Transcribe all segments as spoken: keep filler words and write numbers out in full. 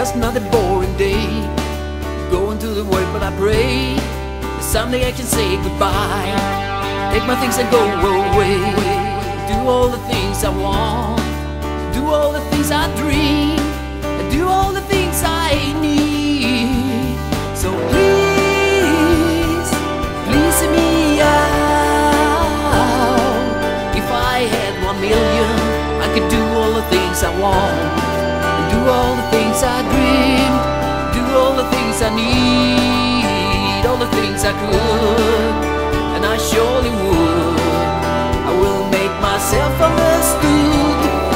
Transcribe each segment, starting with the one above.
just another boring day, going to the work, but I pray that someday I can say goodbye. Take my things and go away. Do all the things I want, do all the things I dream, and do all the things I need. So please, please see me out. If I had one million, I could do all the things I want, and do all the things I dream, do all the things I need, all the things I could, and I surely would. I will make myself understood.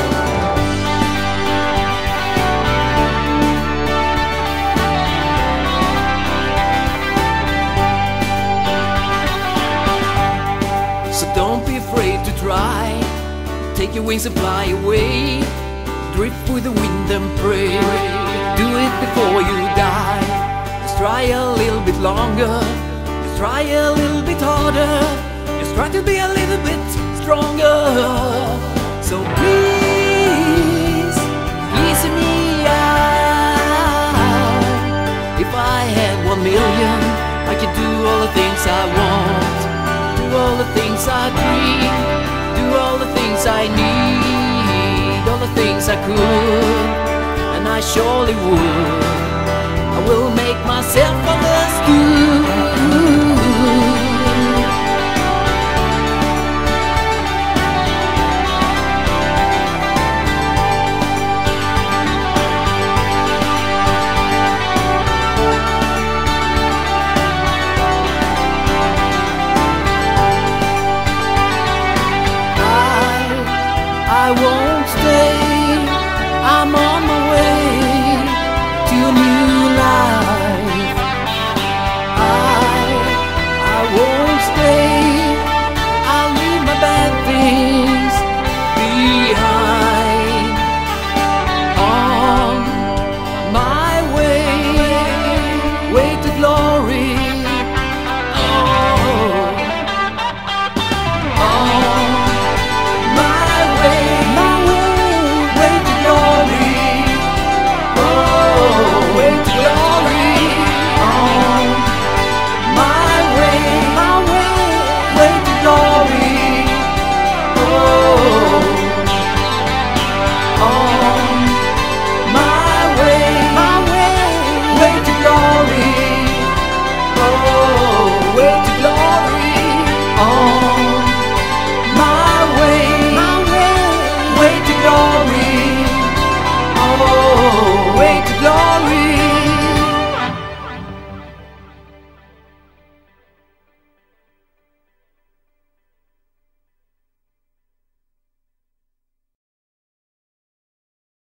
So don't be afraid to try, take your wings and fly away, drift with the wind and pray. Do it before you die. Just try a little bit longer, just try a little bit harder, just try to be a little bit stronger. So please, please see me out. If I had one million, I could do all the things I want, do all the things I dream, do all the things I need, all the things I could, and I surely would. I will make myself a